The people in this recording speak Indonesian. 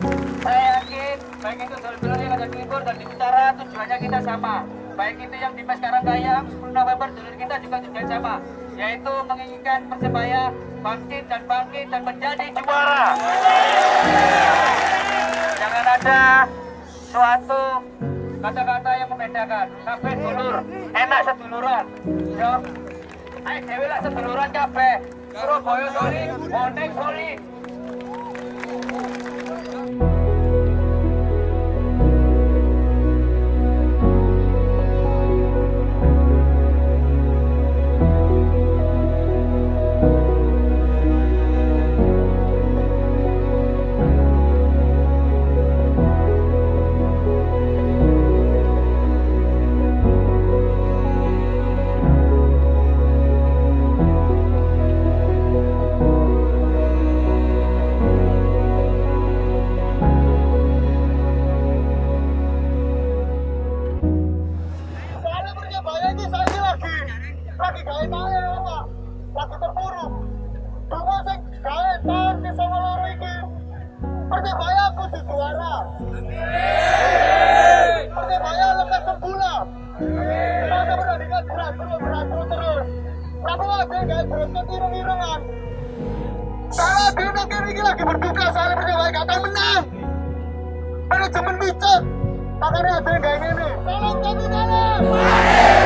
Saya yakin baik itu dulur-dulur yang ada di Libur dan di Utara tujuannya kita sama. Baik itu yang di PES Karanggayam 10 November dulur kita juga tujuan sama, yaitu menginginkan Persebaya bangkit dan menjadi juara. Jangan ada suatu kata-kata yang membedakan. Kabeh dulur, enak seduluran. Yo, ayo dewe lah seduluran kabeh. Surabaya solid, Bonek solid. Lagi gawe tae apa? Lagi terpuruk. Dongo sing gawe tae di Solo loro iki. Persebaya kudu juara. Amin. Persebaya lekas sembuh. Masa pertandingan berat terus. Prabowo aja gawe berat irung-irungan. Kalau dino kiri iki lagi berduka soalnya Persebaya gak tau menang. Manajemen micet. Makanya ada yang gawe ngene. Tolong.